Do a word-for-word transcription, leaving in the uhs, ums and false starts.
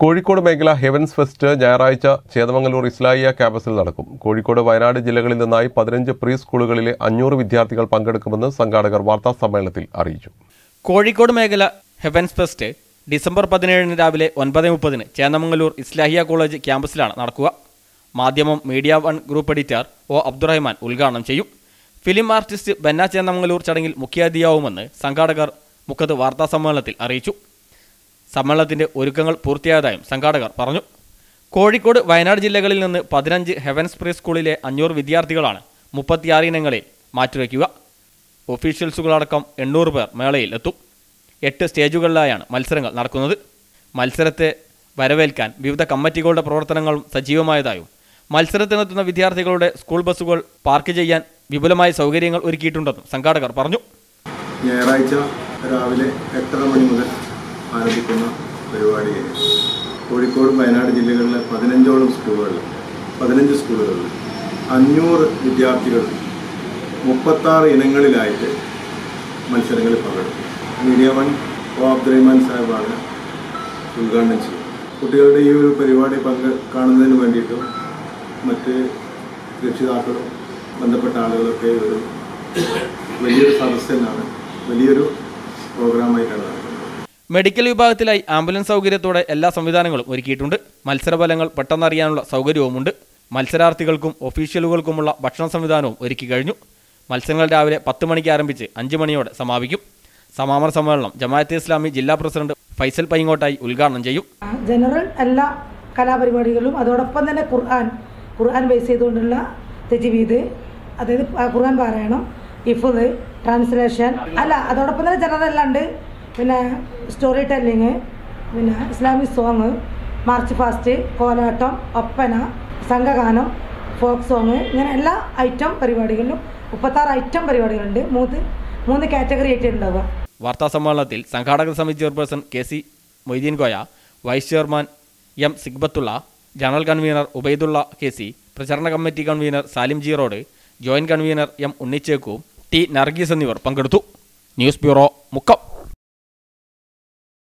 കോഴിക്കോട് മേഖല heavens fest ഞായറാഴ്ച ചേന്ദമംഗലൂർ ഇസ്ലാഹിയ ക്യാമ്പസിൽ നടക്കും. കോഴിക്കോട്, വയനാട് ജില്ലകളിൽ നിന്നായി പതിനഞ്ച് പ്രീ സ്കൂളുകളിലെ അഞ്ഞൂറ് വിദ്യാർത്ഥികൾ പങ്കെടുക്കുമെന്ന് സംഘാടകർ വാർത്താ സമ്മേളനത്തിൽ അറിയിച്ചു. കോഴിക്കോട് മേഖല ഹെവൻസ് ഫെസ്റ്റ് ഡിസംബർ പതിനേഴിന് രാവിലെ ഒൻപത് മുപ്പതിന് ചേന്ദമംഗലൂർ ഇസ്ലാഹിയ കോളേജ് ക്യാമ്പസിലാണ് നടക്കുക. മാധ്യമം media one group editor O Abdurahman ഉദ്ഘാടനം ചെയ്യും. ഫിലിം ആർട്ടിസ്റ്റ് ബെന്ന ചേന്ദമംഗലൂർ ചടങ്ങിൽ മുഖ്യാതിഥിയാവുമെന്ന് സംഘാടകർ മുഖത്ത് വാർത്താ സമ്മേളനത്തിൽ അറിയിച്ചു. സമ്മേളനത്തിന്റെ ഒരുക്കങ്ങൾ പൂർത്തിയായതായും സംഘാടകർ പറഞ്ഞു. കോഴിക്കോട്, വയനാട് ജില്ലകളിൽ നിന്ന് പതിനഞ്ച് ഹെവൻസ് പ്രീ സ്കൂളിലെ അഞ്ഞൂറ് വിദ്യാർത്ഥികളാണ് മുപ്പത്തിയാറ് ഇനങ്ങളിൽ മാറ്റുവയ്ക്കുക. ഒഫീഷ്യൽസുകളടക്കം എണ്ണൂറ് പേർ മേളയിൽ എത്തും. എട്ട് സ്റ്റേജുകളിലായാണ് മത്സരങ്ങൾ നടക്കുന്നത്. മത്സരത്തെ വരവേൽക്കാൻ വിവിധ കമ്മിറ്റികളുടെ പ്രവർത്തനങ്ങളും സജീവമായതായും മത്സരത്തിനെത്തുന്ന വിദ്യാർത്ഥികളുടെ സ്കൂൾ ബസ്സുകൾ പാർക്ക് ചെയ്യാൻ വിപുലമായ സൗകര്യങ്ങൾ ഒരുക്കിയിട്ടുണ്ടെന്നും സംഘാടകർ പറഞ്ഞു. ഞായറാഴ്ച രാവിലെ എട്ടര മണി മുതൽ ആരംഭിക്കുന്ന പരിപാടിയിൽ കോഴിക്കോട്, വയനാട് ജില്ലകളിലെ പതിനഞ്ചോളം സ്കൂളുകളിൽ പതിനഞ്ച് സ്കൂളുകളിൽ അഞ്ഞൂറ് വിദ്യാർത്ഥികൾ മുപ്പത്താറ് ഇനങ്ങളിലായിട്ട് മത്സരങ്ങളിൽ പങ്കെടുക്കും. മീഡിയ വൺ ഒ അബ്ദുറഹ്മാൻ സാഹിബാണ് ഉദ്ഘാടനം ചെയ്യും. കുട്ടികളുടെ ഈ ഒരു പരിപാടി പങ്ക് കാണുന്നതിന് വേണ്ടിയിട്ടും മറ്റ് രക്ഷിതാക്കളും ബന്ധപ്പെട്ട ആളുകളൊക്കെ ഒരു വലിയൊരു സദസ്സനാണ്, വലിയൊരു പ്രോഗ്രാമായിട്ടാണ് നടക്കുന്നത്. മെഡിക്കൽ വിഭാഗത്തിലായി ആംബുലൻസ് സൗകര്യത്തോടെ എല്ലാ സംവിധാനങ്ങളും ഒരുക്കിയിട്ടുണ്ട്. മത്സരഫലങ്ങൾ പെട്ടെന്നറിയാനുള്ള സൗകര്യവുമുണ്ട്. മത്സരാർത്ഥികൾക്കും ഒഫീഷ്യലുകൾക്കുമുള്ള ഭക്ഷണ സംവിധാനവും ഒരുക്കി കഴിഞ്ഞു. മത്സരങ്ങൾ രാവിലെ പത്ത് മണിക്ക് ആരംഭിച്ച് അഞ്ച് മണിയോടെ സമാപിക്കും. സമാപന സമ്മേളനം ജമാഅത്തെ ഇസ്ലാമി ജില്ലാ പ്രസിഡന്റ് ഫൈസൽ പൈങ്ങോട്ടായി ഉദ്ഘാടനം ചെയ്യും. ജനറൽ എല്ലാ കലാപരിപാടികളും അതോടൊപ്പം തന്നെ ഖുർആൻ ഖുർആൻ ബേസ് ചെയ്തുകൊണ്ടുള്ള തജ്വീദ്, അതായത് ഖുർആൻ പാരായണം, ഹിഫ്ള്, ട്രാൻസ്ലേഷൻ അല്ല അതോടൊപ്പം തന്നെ ജനറൽ എല്ലാം ഉണ്ട്. പിന്നെ സ്റ്റോറി ടെല്ലിങ്, പിന്നെ Islamic song, march fast, Kolattam, Oppana, സംഘഗാനം, ഫോക്ക് സോങ്, ഇങ്ങനെ എല്ലാ ഐറ്റം പരിപാടികളിലും മുപ്പത്താറ് ഐറ്റം പരിപാടികളുണ്ട്. മൂന്ന് മൂന്ന് കാറ്റഗറി ആയിട്ട് ഉണ്ടാവുക. വാർത്താ സമ്മേളനത്തിൽ സംഘാടക സമിതി chairperson K C Moitheen Koya, vice chairman M Sigbathulla, general convener Ubaidulla K C, പ്രചരണ committee convener Salim G road, joint convener M Unnichekku, T Nargees എന്നിവർ പങ്കെടുത്തു. News bureau, Mukkam.